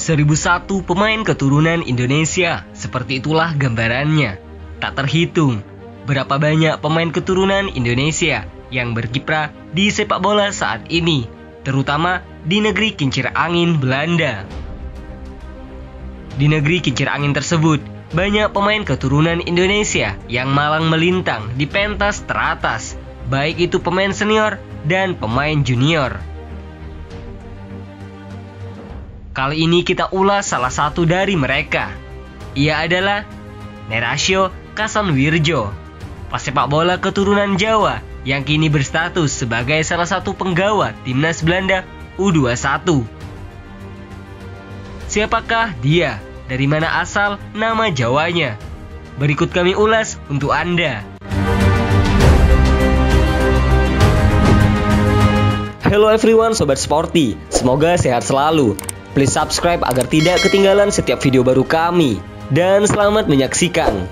1001 pemain keturunan Indonesia, seperti itulah gambarannya. Tak terhitung berapa banyak pemain keturunan Indonesia yang berkiprah di sepak bola saat ini, terutama di negeri kincir angin Belanda. Di negeri kincir angin tersebut, banyak pemain keturunan Indonesia yang malang melintang di pentas teratas, baik itu pemain senior dan pemain junior. Kali ini kita ulas salah satu dari mereka. Ia adalah Nerasio Kasanwirjo, pesepak bola keturunan Jawa yang kini berstatus sebagai salah satu penggawa timnas Belanda U21. Siapakah dia? Dari mana asal nama Jawanya? Berikut kami ulas untuk Anda. Hello everyone, Sobat Sporty. Semoga sehat selalu. Please subscribe agar tidak ketinggalan setiap video baru kami. Dan selamat menyaksikan.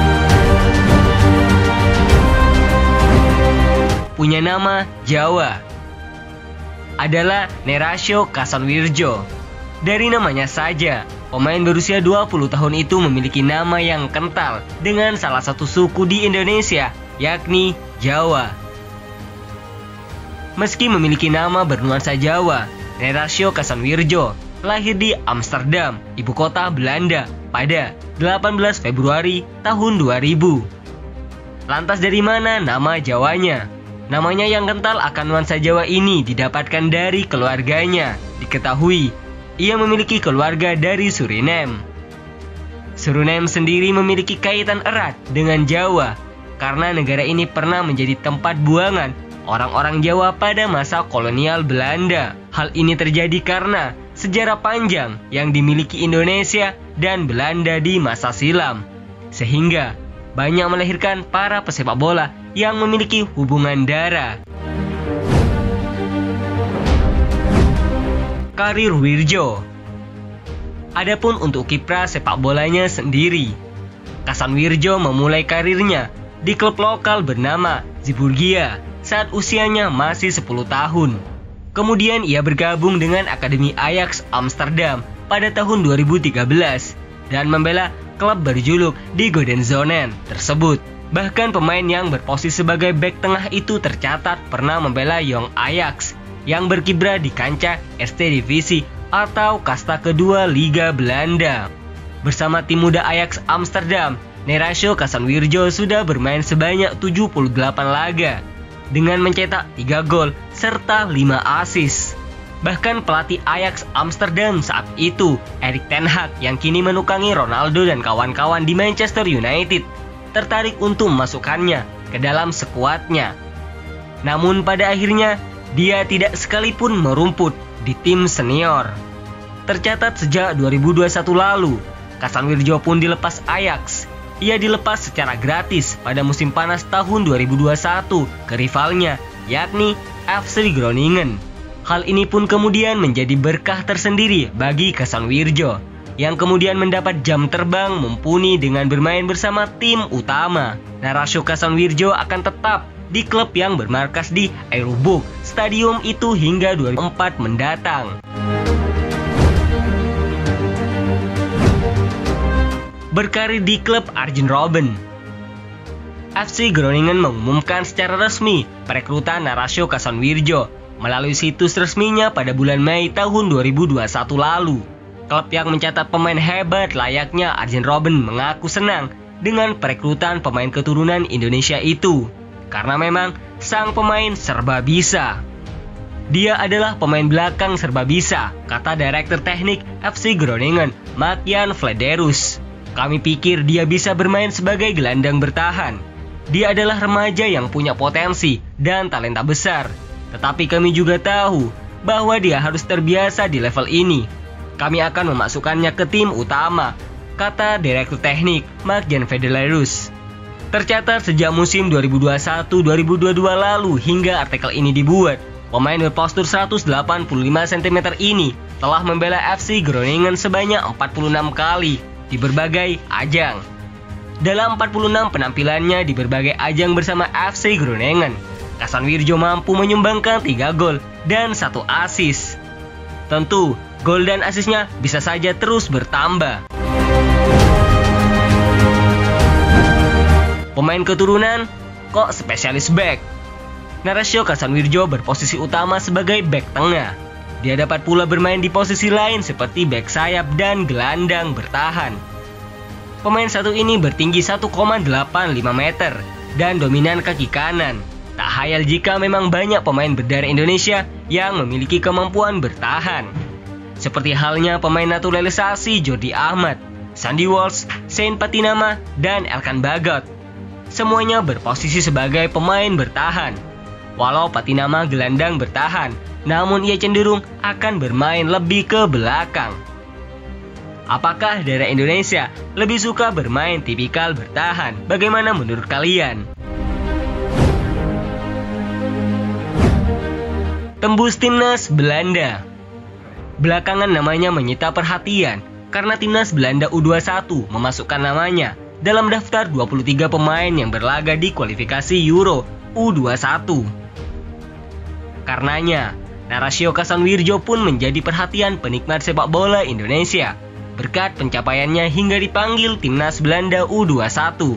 Punya nama Jawa adalah Nerasio Kasanwirjo. Dari namanya saja, pemain berusia 20 tahun itu memiliki nama yang kental dengan salah satu suku di Indonesia, yakni Jawa. Meski memiliki nama bernuansa Jawa, Nerasio Kasanwirjo lahir di Amsterdam, ibu kota Belanda, pada 18 Februari tahun 2000. Lantas dari mana nama Jawanya? Namanya yang kental akan nuansa Jawa ini didapatkan dari keluarganya. Diketahui, ia memiliki keluarga dari Suriname. Suriname sendiri memiliki kaitan erat dengan Jawa, karena negara ini pernah menjadi tempat buangan orang-orang Jawa pada masa kolonial Belanda. Hal ini terjadi karena sejarah panjang yang dimiliki Indonesia dan Belanda di masa silam, sehingga banyak melahirkan para pesepak bola yang memiliki hubungan darah. Karir Wirjo. Adapun untuk kiprah sepak bolanya sendiri, Kasanwirjo memulai karirnya di klub lokal bernama Zeeburgia saat usianya masih 10 tahun. Kemudian ia bergabung dengan Akademi Ajax Amsterdam pada tahun 2013 dan membela klub berjuluk Die Godenzonen tersebut. Bahkan pemain yang berposisi sebagai bek tengah itu tercatat pernah membela Jong Ajax yang berkiprah di kancah Eerste Divisie atau kasta kedua Liga Belanda. Bersama tim muda Ajax Amsterdam, Nerasio Kasanwirjo sudah bermain sebanyak 78 laga dengan mencetak 3 gol serta 5 assist. Bahkan pelatih Ajax Amsterdam saat itu, Erik ten Hag, yang kini menukangi Ronaldo dan kawan-kawan di Manchester United, tertarik untuk memasukkannya ke dalam skuadnya. Namun pada akhirnya, dia tidak sekalipun merumput di tim senior. Tercatat sejak 2021 lalu, Kasanwirjo pun dilepas Ajax. Ia dilepas secara gratis pada musim panas tahun 2021 ke rivalnya, yakni FC Groningen. Hal ini pun kemudian menjadi berkah tersendiri bagi Kasanwirjo, yang kemudian mendapat jam terbang mumpuni dengan bermain bersama tim utama. Nerasio Kasanwirjo akan tetap di klub yang bermarkas di Aerobuk Stadium itu hingga 2004 mendatang. Berkarir di klub Arjen Robben. FC Groningen mengumumkan secara resmi perekrutan Nerasio Kasanwirjo melalui situs resminya pada bulan Mei tahun 2021 lalu. Klub yang mencatat pemain hebat layaknya Arjen Robben mengaku senang dengan perekrutan pemain keturunan Indonesia itu, karena memang sang pemain serba bisa. Dia adalah pemain belakang serba bisa, kata Direktur Teknik FC Groningen, Mark-Jan Vladerus. Kami pikir dia bisa bermain sebagai gelandang bertahan. Dia adalah remaja yang punya potensi dan talenta besar. Tetapi kami juga tahu bahwa dia harus terbiasa di level ini. Kami akan memasukkannya ke tim utama, kata Direktur Teknik Mark-Jan Vladerus. Tercatat sejak musim 2021-2022 lalu hingga artikel ini dibuat, pemain berpostur 185 cm ini telah membela FC Groningen sebanyak 46 kali di berbagai ajang. Dalam 46 penampilannya di berbagai ajang bersama FC Groningen, Kasanwirjo mampu menyumbangkan 3 gol dan 1 assist. Tentu, gol dan asisnya bisa saja terus bertambah. Pemain keturunan, kok spesialis back? Narasio Kasanwirjo berposisi utama sebagai back tengah. Dia dapat pula bermain di posisi lain seperti back sayap dan gelandang bertahan. Pemain satu ini bertinggi 1,85 meter dan dominan kaki kanan. Tak hayal jika memang banyak pemain berdarah Indonesia yang memiliki kemampuan bertahan. Seperti halnya pemain naturalisasi Jordi Ahmad, Sandy Walsh, Saint Patinama, dan Elkan Bagot. Semuanya berposisi sebagai pemain bertahan. Walau Patinama gelandang bertahan, namun ia cenderung akan bermain lebih ke belakang. Apakah daerah Indonesia lebih suka bermain tipikal bertahan? Bagaimana menurut kalian? Tembus timnas Belanda. Belakangan namanya menyita perhatian karena timnas Belanda U21 memasukkan namanya dalam daftar 23 pemain yang berlaga di kualifikasi Euro U21. Karenanya, Narasio Kasanwirjo pun menjadi perhatian penikmat sepak bola Indonesia berkat pencapaiannya hingga dipanggil timnas Belanda U21.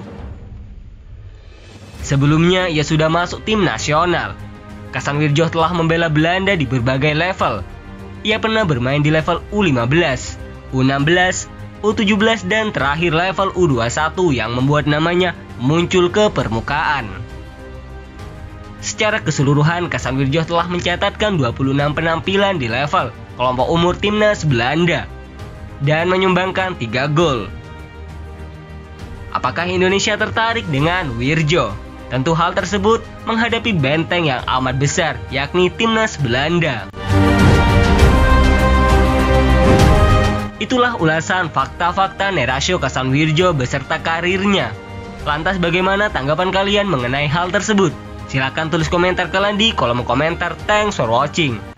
Sebelumnya ia sudah masuk tim nasional. Kasanwirjo telah membela Belanda di berbagai level. Ia pernah bermain di level U15, U16, U17 dan terakhir level U21 yang membuat namanya muncul ke permukaan. Secara keseluruhan, Kasanwirjo telah mencatatkan 26 penampilan di level kelompok umur timnas Belanda dan menyumbangkan 3 gol. Apakah Indonesia tertarik dengan Wirjo? Tentu hal tersebut menghadapi benteng yang amat besar, yakni timnas Belanda. Itulah ulasan fakta-fakta Narasio Kasanwirjo beserta karirnya. Lantas bagaimana tanggapan kalian mengenai hal tersebut? Silahkan tulis komentar kalian di kolom komentar. Thanks for watching.